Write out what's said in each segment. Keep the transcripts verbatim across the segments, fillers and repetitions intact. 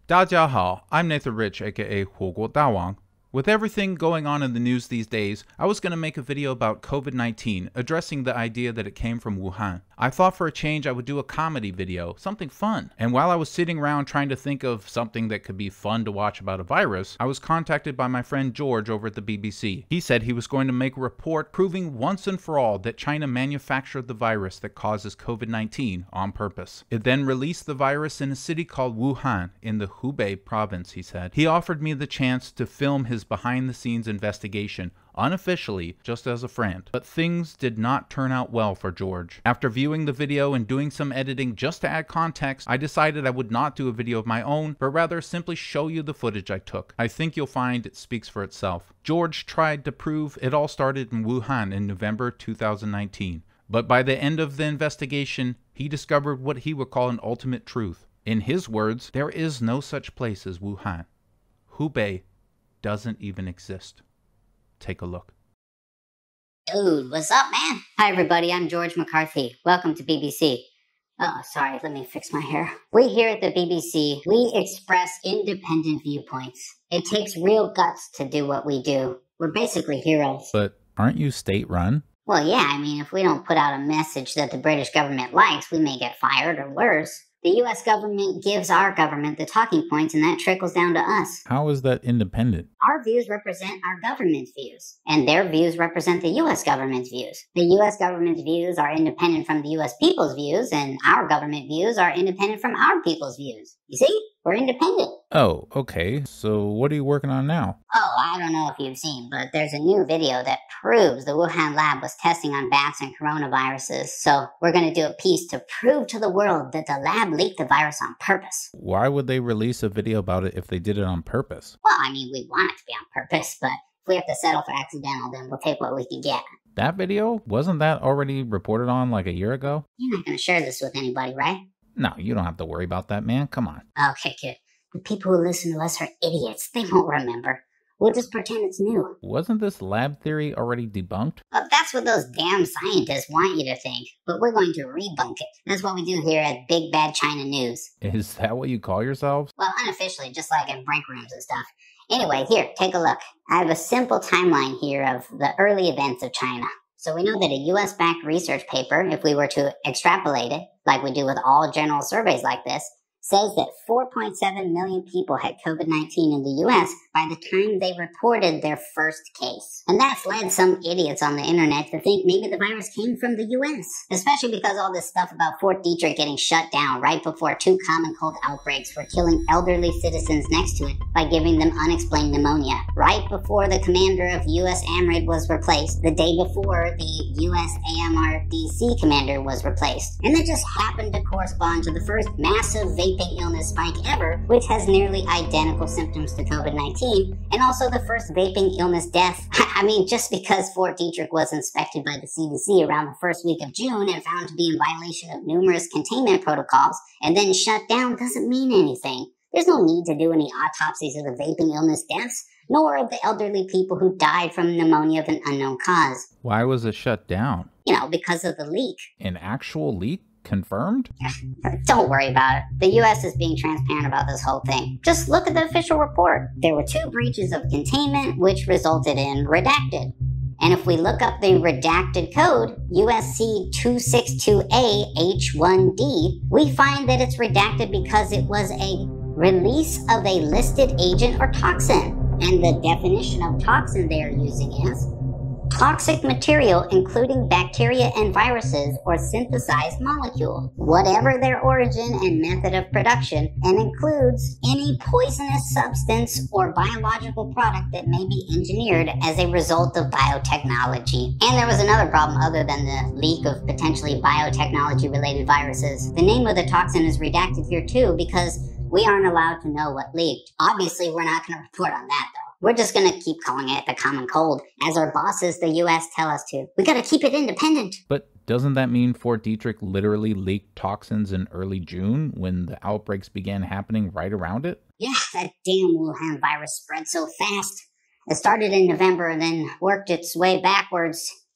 大家好, I'm Nathan Rich, aka 火锅大王. With everything going on in the news these days, I was going to make a video about COVID nineteen, addressing the idea that it came from Wuhan. I thought for a change I would do a comedy video, something fun. And while I was sitting around trying to think of something that could be fun to watch about a virus, I was contacted by my friend George over at the B B C. He said he was going to make a report proving once and for all that China manufactured the virus that causes COVID nineteen on purpose. It then released the virus in a city called Wuhan in the Hubei province, he said. He offered me the chance to film his behind-the-scenes investigation, unofficially, just as a friend. But things did not turn out well for George. After viewing the video and doing some editing just to add context, I decided I would not do a video of my own, but rather simply show you the footage I took. I think you'll find it speaks for itself. George tried to prove it all started in Wuhan in November two thousand nineteen. But by the end of the investigation, he discovered what he would call an ultimate truth. In his words, there is no such place as Wuhan. Hubei doesn't even exist. Take a look. Dude, what's up, man? Hi, everybody. I'm George McCarthy. Welcome to B B C. Oh, sorry. Let me fix my hair. We here at the B B C, we express independent viewpoints. It takes real guts to do what we do. We're basically heroes. But aren't you state-run? Well, yeah. I mean, if we don't put out a message that the British government likes, we may get fired or worse. The U S government gives our government the talking points, and that trickles down to us. How is that independent? Our views represent our government's views, and their views represent the U S government's views. The U S government's views are independent from the U S people's views, and our government views are independent from our people's views. You see? We're independent. Oh, okay. So what are you working on now? Oh, I don't know if you've seen, but there's a new video that proves the Wuhan lab was testing on bats and coronaviruses. So we're going to do a piece to prove to the world that the lab leaked the virus on purpose. Why would they release a video about it if they did it on purpose? Well, I mean, we want it to be on purpose, but if we have to settle for accidental, then we'll take what we can get. That video? Wasn't that already reported on like a year ago? You're not going to share this with anybody, right? No, you don't have to worry about that, man. Come on. Okay, kid. The people who listen to us are idiots. They won't remember. We'll just pretend it's new. Wasn't this lab theory already debunked? Well, that's what those damn scientists want you to think. But we're going to rebunk it. That's what we do here at Big Bad China News. Is that what you call yourselves? Well, unofficially, just like in break rooms and stuff. Anyway, here, take a look. I have a simple timeline here of the early events of China. So we know that a U S-backed research paper, if we were to extrapolate it, like we do with all general surveys like this, says that four point seven million people had COVID nineteen in the U S by the time they reported their first case. And that's led some idiots on the internet to think maybe the virus came from the U S. Especially because all this stuff about Fort Detrick getting shut down right before two common cold outbreaks were killing elderly citizens next to it by giving them unexplained pneumonia. Right before the commander of USAMRIID was replaced, the day before the U S A M R D C commander was replaced. And that just happened to correspond to the first massive vaping illness spike ever, which has nearly identical symptoms to COVID nineteen, and also the first vaping illness death. I mean, just because Fort Detrick was inspected by the C D C around the first week of June and found to be in violation of numerous containment protocols, and then shut down doesn't mean anything. There's no need to do any autopsies of the vaping illness deaths, nor of the elderly people who died from pneumonia of an unknown cause. Why was it shut down? You know, because of the leak. An actual leak? Confirmed? Don't worry about it. The U S is being transparent about this whole thing. Just look at the official report. There were two breaches of containment, which resulted in redacted. And if we look up the redacted code, U S C two sixty-two A H one D, we find that it's redacted because it was a release of a listed agent or toxin. And the definition of toxin they are using is toxic material including bacteria and viruses or synthesized molecule, whatever their origin and method of production, and includes any poisonous substance or biological product that may be engineered as a result of biotechnology. And there was another problem other than the leak of potentially biotechnology-related viruses. The name of the toxin is redacted here too because we aren't allowed to know what leaked. Obviously, we're not going to report on that though. We're just going to keep calling it the common cold, as our bosses, the U S, tell us to. We got to keep it independent. But doesn't that mean Fort Detrick literally leaked toxins in early June when the outbreaks began happening right around it? Yeah, that damn Wuhan virus spread so fast. It started in November and then worked its way backwards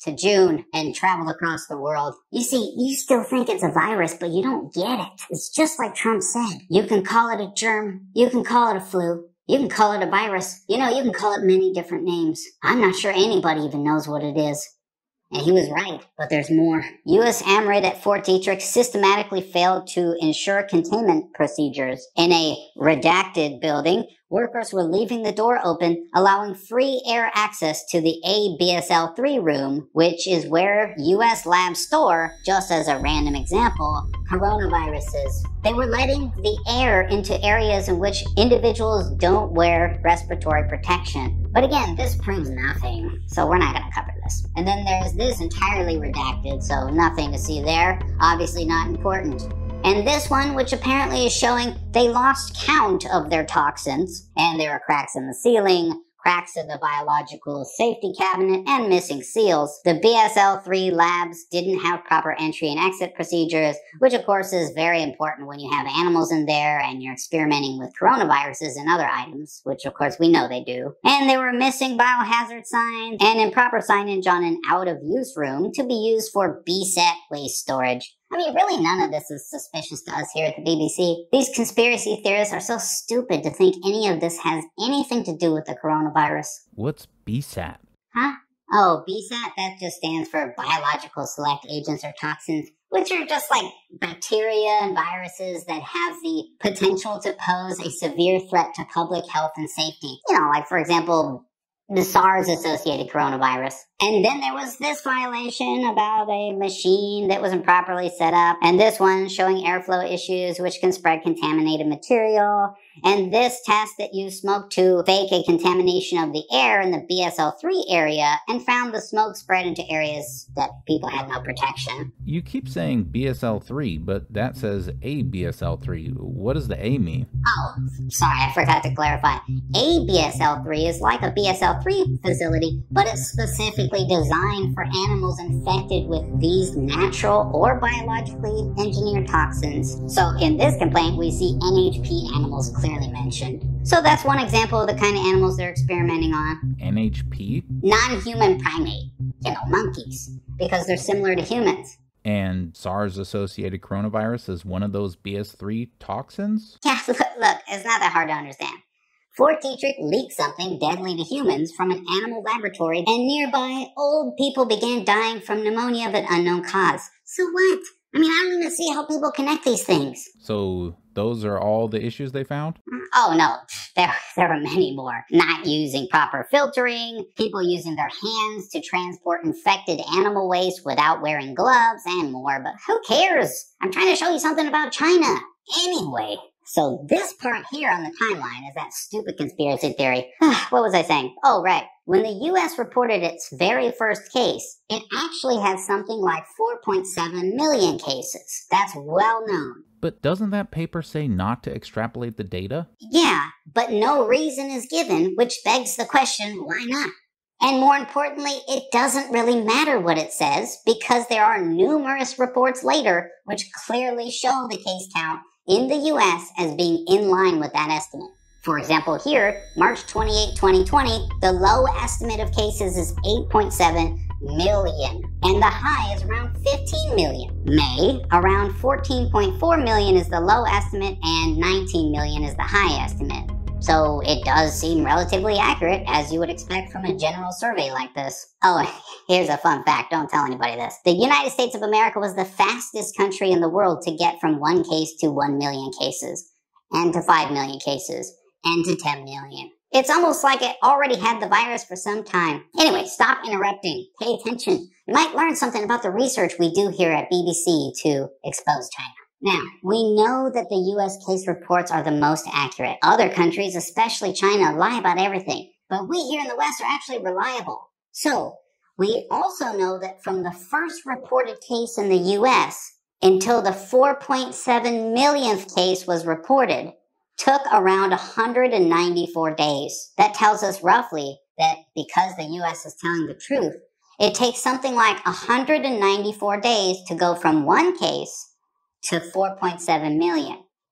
to June and traveled across the world. You see, you still think it's a virus, but you don't get it. It's just like Trump said. You can call it a germ. You can call it a flu. You can call it a virus. You know, you can call it many different names. I'm not sure anybody even knows what it is. And he was right, but there's more. USAMRIID at Fort Detrick systematically failed to ensure containment procedures. In a redacted building, workers were leaving the door open, allowing free air access to the A B S L three room, which is where U S labs store, just as a random example, coronaviruses. They were letting the air into areas in which individuals don't wear respiratory protection. But again, this proves nothing, so we're not going to cover this. And then there's this entirely redacted, so nothing to see there. Obviously not important. And this one, which apparently is showing they lost count of their toxins, and there are cracks in the ceiling, cracks in the biological safety cabinet, and missing seals. The B S L three labs didn't have proper entry and exit procedures, which of course is very important when you have animals in there and you're experimenting with coronaviruses and other items, which of course we know they do. And they were missing biohazard signs and improper signage on an out-of-use room to be used for B SAT waste storage. I mean, really none of this is suspicious to us here at the B B C. These conspiracy theorists are so stupid to think any of this has anything to do with the coronavirus. What's B SAT? Huh? Oh, B SAT? That just stands for biological select agents or toxins, which are just like bacteria and viruses that have the potential to pose a severe threat to public health and safety. You know, like for example, the SARS-associated coronavirus. And then there was this violation about a machine that was improperly set up, and this one showing airflow issues which can spread contaminated material, and this test that used smoke to fake a contamination of the air in the B S L three area and found the smoke spread into areas that people had no protection. You keep saying B S L three, but that says A B S L three. What does the A mean? Oh, sorry, I forgot to clarify. A B S L three is like a B S L three facility, but it's specifically designed for animals infected with these natural or biologically engineered toxins. So in this complaint, we see N H P animals clearly mentioned. So that's one example of the kind of animals they're experimenting on. N H P? Non-human primate. You know, monkeys. Because they're similar to humans. And SARS-associated coronavirus is one of those B S three toxins? Yeah, look, look, it's not that hard to understand. Fort Detrick leaked something deadly to humans from an animal laboratory, and nearby, old people began dying from pneumonia of an unknown cause. So what? I mean, I don't even see how people connect these things. So those are all the issues they found? Oh, no. There, there are many more. Not using proper filtering, people using their hands to transport infected animal waste without wearing gloves, and more. But who cares? I'm trying to show you something about China. Anyway. So this part here on the timeline is that stupid conspiracy theory. What was I saying? Oh, right. When the U S reported its very first case, it actually had something like four point seven million cases. That's well known. But doesn't that paper say not to extrapolate the data? Yeah, but no reason is given, which begs the question, why not? And more importantly, it doesn't really matter what it says, because there are numerous reports later which clearly show the case count in the U S as being in line with that estimate. For example, here, March twenty-eighth, twenty twenty, the low estimate of cases is eight point seven million, and the high is around fifteen million. May, around fourteen point four million is the low estimate, and nineteen million is the high estimate. So it does seem relatively accurate, as you would expect from a general survey like this. Oh, here's a fun fact, don't tell anybody this. The United States of America was the fastest country in the world to get from one case to one million cases, and to five million cases, and to ten million. It's almost like it already had the virus for some time. Anyway, stop interrupting. Pay attention. You might learn something about the research we do here at B B C to expose China. Now, we know that the U S case reports are the most accurate. Other countries, especially China, lie about everything. But we here in the West are actually reliable. So, we also know that from the first reported case in the U S until the four point seven millionth case was reported, took around one hundred ninety-four days. That tells us roughly that because the U S is telling the truth, it takes something like one hundred ninety-four days to go from one case to four point seven million.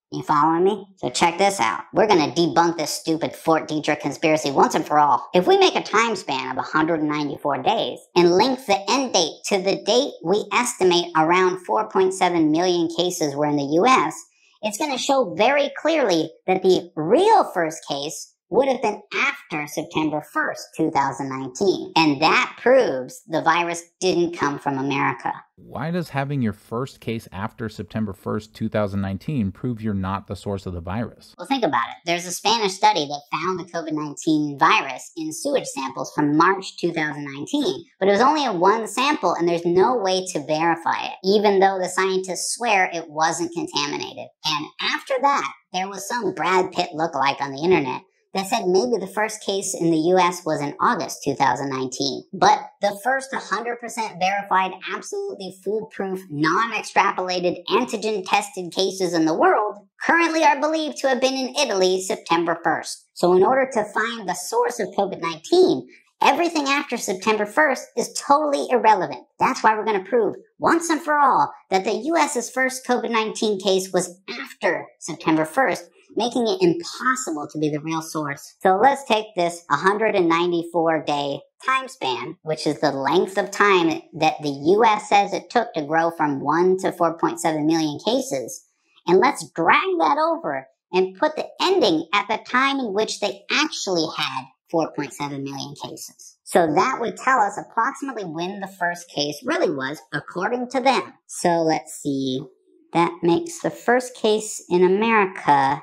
You following me? So check this out. We're gonna debunk this stupid Fort Detrick conspiracy once and for all. If we make a time span of one hundred ninety-four days and link the end date to the date we estimate around four point seven million cases were in the U S, it's gonna show very clearly that the real first case would have been after September first, two thousand nineteen. And that proves the virus didn't come from America. Why does having your first case after September first, two thousand nineteen prove you're not the source of the virus? Well, think about it. There's a Spanish study that found the COVID nineteen virus in sewage samples from March two thousand nineteen, but it was only in one sample and there's no way to verify it, even though the scientists swear it wasn't contaminated. And after that, there was some Brad Pitt lookalike on the internet that said maybe the first case in the U S was in August two thousand nineteen. But the first one hundred percent verified, absolutely foolproof, non-extrapolated, antigen-tested cases in the world currently are believed to have been in Italy September first. So in order to find the source of COVID nineteen, everything after September first is totally irrelevant. That's why we're going to prove once and for all that the U S's first COVID nineteen case was after September first, making it impossible to be the real source. So let's take this one hundred ninety-four day time span, which is the length of time that the U S says it took to grow from one to four point seven million cases, and let's drag that over and put the ending at the time in which they actually had four point seven million cases. So that would tell us approximately when the first case really was, according to them. So let's see. That makes the first case in America...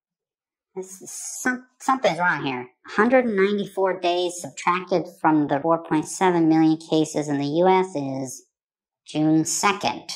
This is some, something's wrong here. one hundred ninety-four days subtracted from the four point seven million cases in the U S is June second,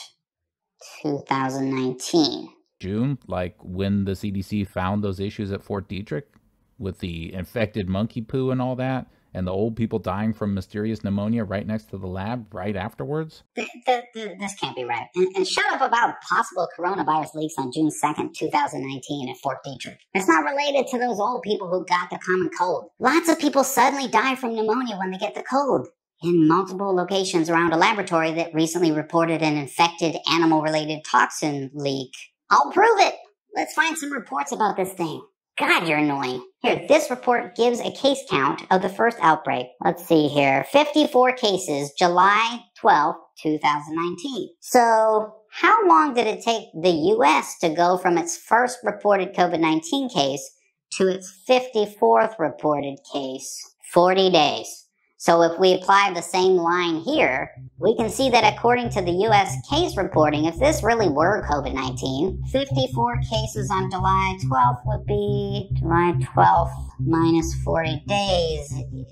two thousand nineteen. June? Like when the C D C found those issues at Fort Detrick? With the infected monkey poo and all that? And the old people dying from mysterious pneumonia right next to the lab right afterwards? The, the, the, this can't be right. And, and shut up about possible coronavirus leaks on June second, two thousand nineteen at Fort Detrick. It's not related to those old people who got the common cold. Lots of people suddenly die from pneumonia when they get the cold. In multiple locations around a laboratory that recently reported an infected animal-related toxin leak. I'll prove it! Let's find some reports about this thing. God, you're annoying. Here, this report gives a case count of the first outbreak. Let's see here. fifty-four cases, July twelfth, two thousand nineteen. So, how long did it take the U S to go from its first reported COVID nineteen case to its fifty-fourth reported case? forty days. So if we apply the same line here, we can see that according to the U S case reporting, if this really were COVID nineteen, fifty-four cases on July twelfth would be July twelfth minus forty days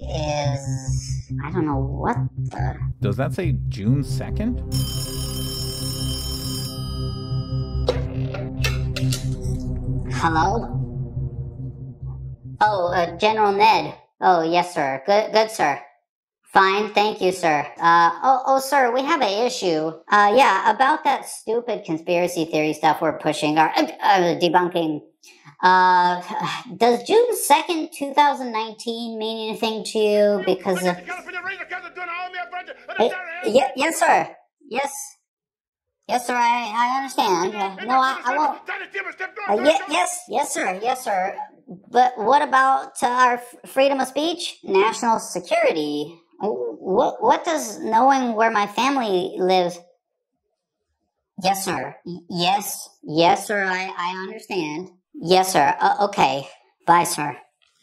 is, I don't know what the... Does that say June second? Hello? Oh, uh, General Ned. Oh, yes, sir. Good, good, sir. Fine, thank you, sir. Uh, oh, oh, sir, we have an issue. Uh, yeah, about that stupid conspiracy theory stuff we're pushing, or uh, uh, debunking. Uh, does June second, two thousand nineteen mean anything to you because of... Uh, yeah, yes, sir. Yes. Yes, sir, I, I understand. Uh, no, I, I won't. Uh, ye yes, yes, sir, yes, sir. But what about uh, our freedom of speech? National security? What, what does knowing where my family lives... Yes, sir. Y yes. Yes, sir, I, I understand. Yes, sir. Uh, okay. Bye, sir.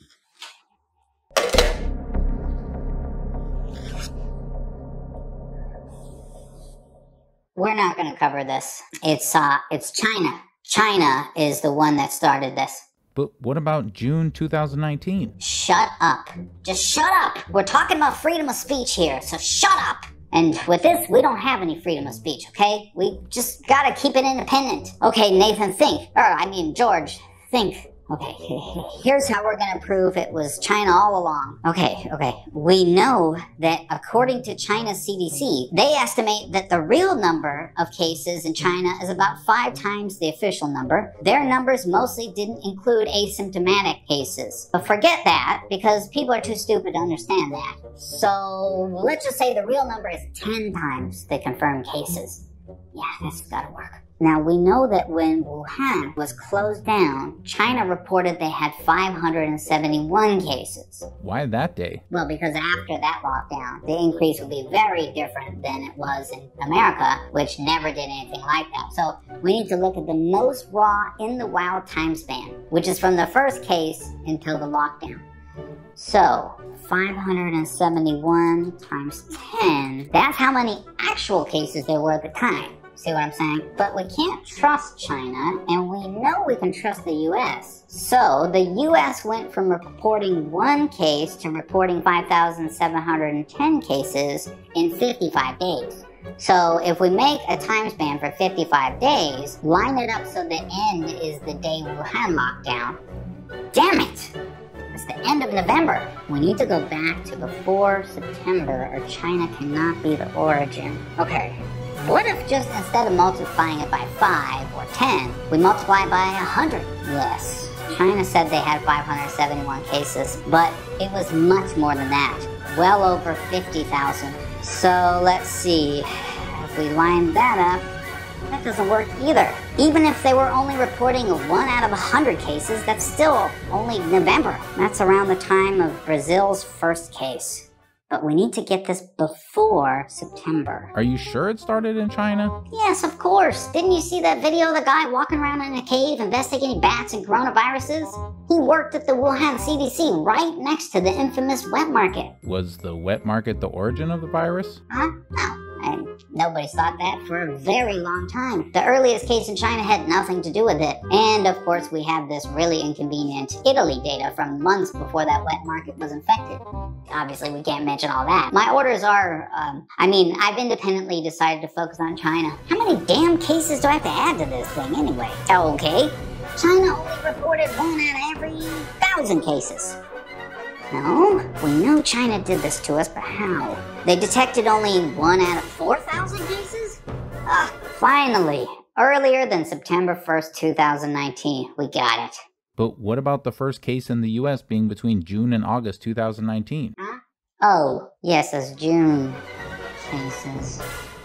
We're not going to cover this. It's, uh, it's China. China is the one that started this. But what about June two thousand nineteen? Shut up. Just shut up. We're talking about freedom of speech here, so shut up. And with this, we don't have any freedom of speech, okay? We just gotta keep it independent. Okay, Nathan, think. Or, I mean, George, think. Okay, here's how we're gonna prove it was China all along. Okay, okay. We know that according to China's C D C, they estimate that the real number of cases in China is about five times the official number. Their numbers mostly didn't include asymptomatic cases. But forget that, because people are too stupid to understand that. So let's just say the real number is ten times the confirmed cases. Yeah, this has gotta work. Now, we know that when Wuhan was closed down, China reported they had five hundred seventy-one cases. Why that day? Well, because after that lockdown, the increase would be very different than it was in America, which never did anything like that. So we need to look at the most raw in the wild time span, which is from the first case until the lockdown. So, five hundred seventy-one times ten, that's how many actual cases there were at the time. See what I'm saying? But we can't trust China, and we know we can trust the U S. So, the U S went from reporting one case to reporting five thousand seven hundred ten cases in fifty-five days. So, if we make a time span for fifty-five days, line it up so the end is the day Wuhan lockdown. Damn it! It's the end of November. We need to go back to before September, or China cannot be the origin. Okay. What if just instead of multiplying it by five or ten, we multiply by one hundred? Yes. China said they had five hundred seventy-one cases, but it was much more than that. Well over fifty thousand. So let's see. If we line that up, that doesn't work either. Even if they were only reporting a one out of one hundred cases, that's still only November. That's around the time of Brazil's first case. But we need to get this before September. Are you sure it started in China? Yes, of course. Didn't you see that video of the guy walking around in a cave investigating bats and coronaviruses? He worked at the Wuhan C D C right next to the infamous wet market. Was the wet market the origin of the virus? Huh? No. And nobody's thought that for a very long time. The earliest case in China had nothing to do with it. And of course we have this really inconvenient Italy data from months before that wet market was infected. Obviously we can't mention all that. My orders are, um, I mean, I've independently decided to focus on China. How many damn cases do I have to add to this thing anyway? Okay, China only reported one out of every thousand cases. No, we know China did this to us, but how? They detected only one out of four thousand cases? Ah, finally. Earlier than September first, two thousand nineteen. We got it. But what about the first case in the U S being between June and August two thousand nineteen? Huh? Oh, yes, it's June cases.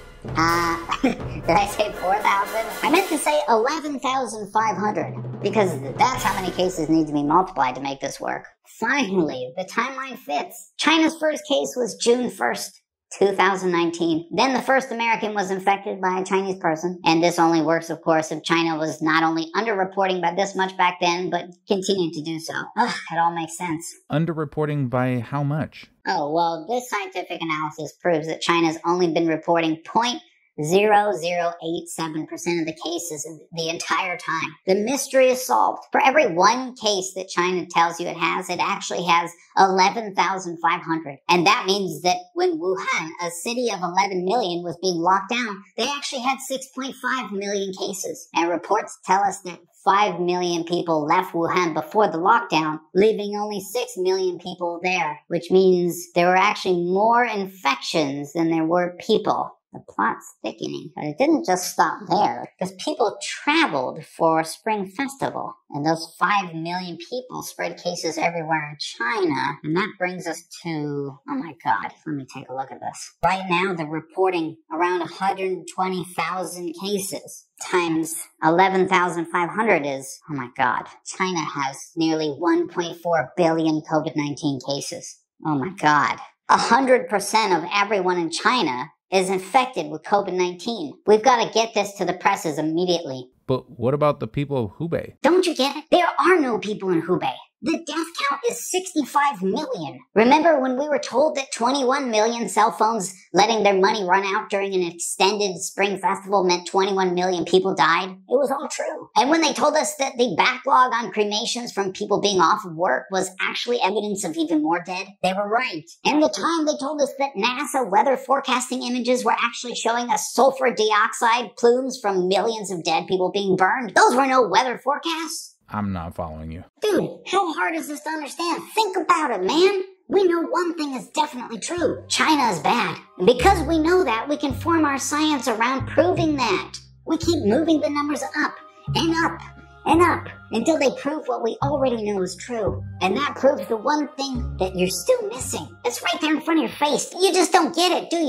Uh, did I say four thousand? I meant to say eleven thousand five hundred, because that's how many cases need to be multiplied to make this work. Finally, the timeline fits. China's first case was June first, two thousand nineteen. Then the first American was infected by a Chinese person. And this only works, of course, if China was not only underreporting by this much back then, but continued to do so. Ugh, it all makes sense. Underreporting by how much? Oh, well, this scientific analysis proves that China's only been reporting zero point zero zero eight seven percent of the cases the entire time. The mystery is solved. For every one case that China tells you it has, it actually has eleven thousand five hundred. And that means that when Wuhan, a city of eleven million, was being locked down, they actually had six point five million cases. And reports tell us that five million people left Wuhan before the lockdown, leaving only six million people there, which means there were actually more infections than there were people. The plot's thickening, but it didn't just stop there, because people traveled for a spring festival, and those five million people spread cases everywhere in China, and that brings us to, oh my god, let me take a look at this. Right now, they're reporting around one hundred twenty thousand cases, times eleven thousand five hundred is, oh my god, China has nearly one point four billion COVID nineteen cases. Oh my god. one hundred percent of everyone in China is infected with COVID nineteen. We've got to get this to the presses immediately. But what about the people of Hubei? Don't you get it? There are no people in Hubei. The death count is sixty-five million. Remember when we were told that twenty-one million cell phones letting their money run out during an extended spring festival meant twenty-one million people died? It was all true. And when they told us that the backlog on cremations from people being off of work was actually evidence of even more dead, they were right. And the time they told us that NASA weather forecasting images were actually showing us sulfur dioxide plumes from millions of dead people being burned, those were no weather forecasts. I'm not following you. Dude, how hard is this to understand? Think about it, man. We know one thing is definitely true. China is bad. And because we know that, we can form our science around proving that. We keep moving the numbers up and up and up until they prove what we already know is true. And that proves the one thing that you're still missing. It's right there in front of your face. You just don't get it, do you?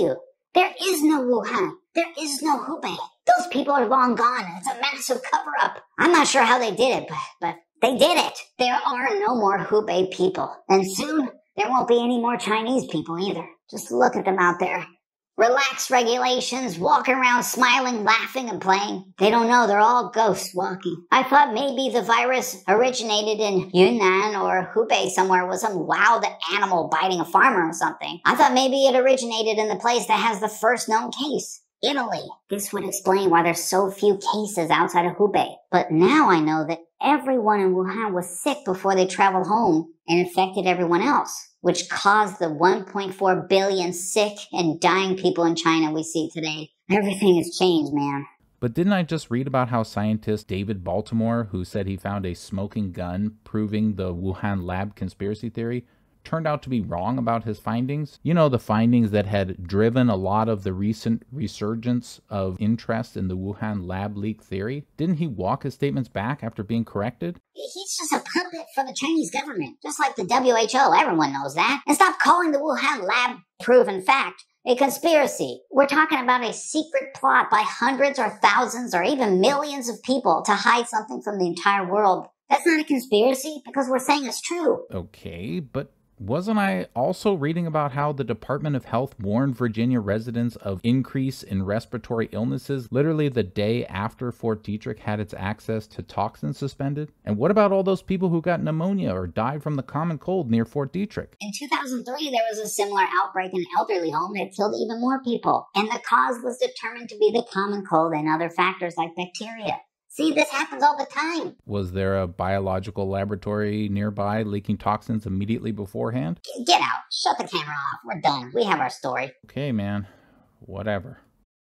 There is no Wuhan. There is no Hubei. Those people are long gone, and it's a massive cover-up. I'm not sure how they did it, but, but they did it. There are no more Hubei people. And soon, there won't be any more Chinese people either. Just look at them out there. Relaxed regulations, walking around smiling, laughing, and playing. They don't know, they're all ghosts walking. I thought maybe the virus originated in Yin-An or Hubei somewhere with some wild animal biting a farmer or something. I thought maybe it originated in the place that has the first known case. Italy. This would explain why there's so few cases outside of Hubei. But now I know that everyone in Wuhan was sick before they traveled home and infected everyone else, which caused the one point four billion sick and dying people in China we see today. Everything has changed, man. But didn't I just read about how scientist David Baltimore, who said he found a smoking gun proving the Wuhan lab conspiracy theory, turned out to be wrong about his findings? You know, the findings that had driven a lot of the recent resurgence of interest in the Wuhan lab leak theory? Didn't he walk his statements back after being corrected? He's just a puppet for the Chinese government, just like the W H O. Everyone knows that. And stop calling the Wuhan lab proven fact a conspiracy. We're talking about a secret plot by hundreds or thousands or even millions of people to hide something from the entire world. That's not a conspiracy because we're saying it's true. Okay, but wasn't I also reading about how the Department of Health warned Virginia residents of increase in respiratory illnesses literally the day after Fort Detrick had its access to toxins suspended? And what about all those people who got pneumonia or died from the common cold near Fort Detrick? In two thousand three, there was a similar outbreak in an elderly home that killed even more people. And the cause was determined to be the common cold and other factors like bacteria. See, this happens all the time. Was there a biological laboratory nearby leaking toxins immediately beforehand? Get out. Shut the camera off. We're done. We have our story. Okay, man. Whatever.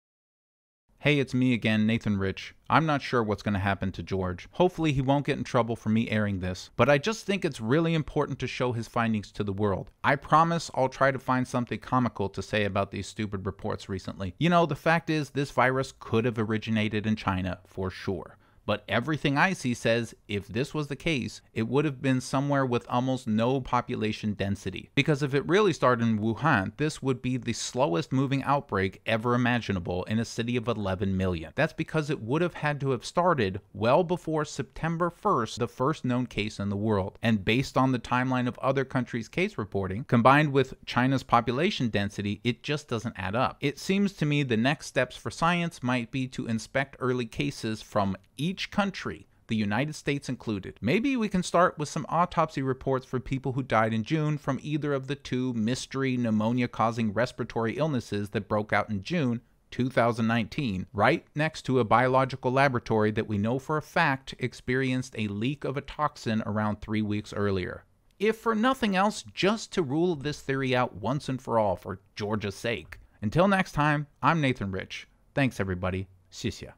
Hey, it's me again, Nathan Rich. I'm not sure what's going to happen to George. Hopefully he won't get in trouble for me airing this, but I just think it's really important to show his findings to the world. I promise I'll try to find something comical to say about these stupid reports recently. You know, the fact is this virus could have originated in China for sure. But everything I see says if this was the case, it would have been somewhere with almost no population density. Because if it really started in Wuhan, this would be the slowest moving outbreak ever imaginable in a city of eleven million. That's because it would have had to have started well before September first, the first known case in the world. And based on the timeline of other countries' case reporting, combined with China's population density, it just doesn't add up. It seems to me the next steps for science might be to inspect early cases from each country, the United States included. Maybe we can start with some autopsy reports for people who died in June from either of the two mystery pneumonia-causing respiratory illnesses that broke out in June two thousand nineteen, right next to a biological laboratory that we know for a fact experienced a leak of a toxin around three weeks earlier. If for nothing else, just to rule this theory out once and for all for Georgia's sake. Until next time, I'm Nathan Rich. Thanks everybody. 谢谢.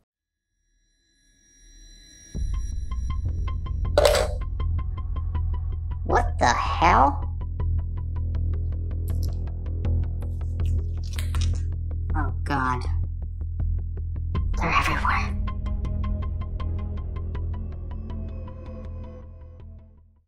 What the hell? Oh, God.